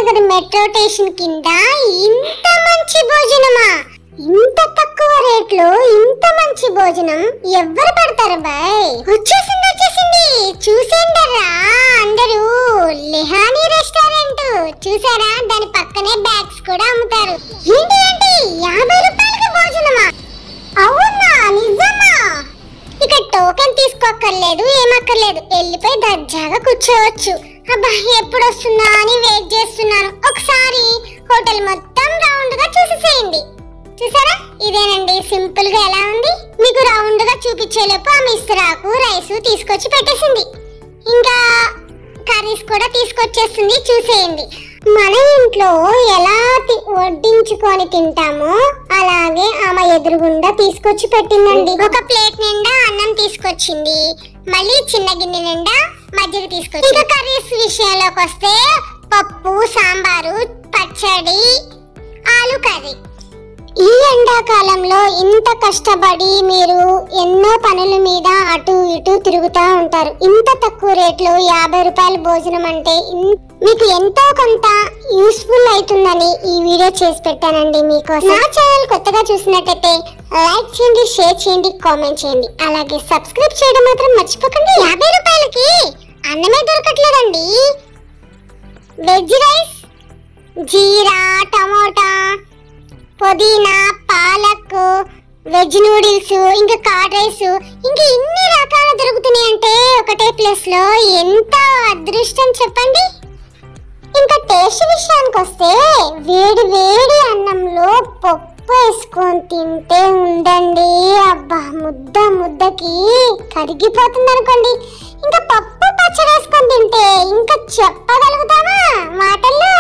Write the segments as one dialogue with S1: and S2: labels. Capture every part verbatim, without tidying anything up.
S1: Nagar metro station కింద ఇంత మంచి భోజనమా? ఇంత తక్కువ రేట్లో ఇంత మంచి భోజనం ఎవరు పెడతారు బాయ్? వచ్చేసింది వచ్చేసింది చూసేండరా అందరూ. లెహానీ రెస్టారెంట్ చూసారా? దాని పక్కనే బ్యాగ్స్ కూడా అమ్ముతారు. ఏంటి ఏంటి యాభై రూపాయలకి భోజనమా? అవునా నిజమా? ఇక టోకెన్ తీసుకోక్కర్లేదు ఏమక్కర్లేదు, వెళ్ళిపోయి దర్జాగా కూర్చోవచ్చు. అబ్బా ఎప్పుడు వస్తుందా అని వెయిట్ చేస్తున్నాను. ఒకసారి హోటల్ మొత్తం రౌండ్ గా చూసేసేయండి. చూసారా? ఇదేనండి సింపుల్ గా ఎలా ఉంది. మీకు రౌండ్ గా చూపించేలోపు ఆ మిస్రాకు రైస్ తీసుకొచ్చి పెట్టేసింది. ఇంకా కర్రీస్ కూడా తీసుకొచ్చేస్తుంది. చూసేయండి. మన ఇంట్లో ఎలా వడ్డించుకొని తింటామో అలాగే ఆమె ఎదురుగుండా తీసుకొచ్చి పెట్టిందండి. ఒక ప్లేట్ నిండా అన్నం తీసుకొచ్చింది, మళ్ళీ చిన్న గిన్నె నిండా మజ్జిగ తీసుకొచ్చింది. ఇంకా కర్రీస్ విషయంలోకి వస్తే పప్పు, సాంబారు, పచ్చడి, ఆలు కర్రీ. ఈ ఎండాకాలంలో ఇంత కష్టపడి మీరు ఎన్నో పనుల మీద అటు ఇటు తిరుగుతూ ఉంటారు. ఇంత తక్కువ రేట్లో యాభై రూపాయల భోజనం అంటే మీకు ఎంతో కొంత యూస్ఫుల్ అవుతుందని ఈ వీడియో చేసి పెట్టానండి మీకోసం. నా ఛానల్ కొత్తగా చూసినట్టయితే లైక్ చేయండి, షేర్ చేయండి, కామెంట్ చేయండి, అలాగే సబ్స్క్రైబ్ చేయడం మాత్రం మర్చిపోకండి. యాభై రూపాయలకి అన్నమే దొరకట్లేదండి. వెజ్ రైస్, జీరా, టమోటా, పుదీనా, పాలక్, వెజ్ నూడిల్స్, ఇంకా కర్డ్ రైస్, ఇంకా ఇన్ని రకాలు దొరుకుతున్నాయి అంటే ఒకటే ప్లేస్ లో ఎంత అదృష్టం చెప్పండి. ఇంకా టేస్ట్ విషయానికి వస్తే వేడి వేడి అన్నంలో పప్పు వేసుకొని తింటే ఉండండి, అబ్బా ముద్ద ముద్దకి కరిగిపోతుంది అనుకోండి. ఇంకా పప్పు పచ్చడి వేసుకొని తింటే ఇంకా చెప్పగలుగుతామా మాటల్లో?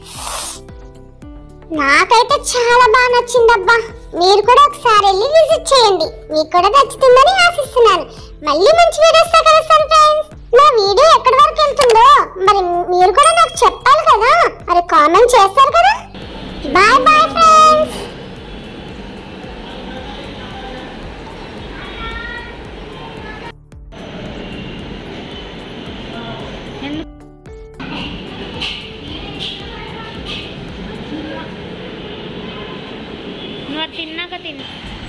S1: నాకైతే చాలా బాగా నచ్చిందబ్బా. మీరు కూడా ఒకసారి వెళ్ళి విజిట్ చేయండి, మీకు కూడా నచ్చుతుందని ఆశిస్తున్నాను. మళ్ళీ మంచి వీడియోస్ తో కలుస్తాను ఫ్రెండ్స్. నా వీడియో ఎక్కడి వరకు వెళ్తుందో మరి మీరు కూడా నాకు చెప్పాలి కదా, మరి కామెంట్ చేస్తారు కదా. Bye bye friends.
S2: నువ్వు తిన్నాక తిన్నా.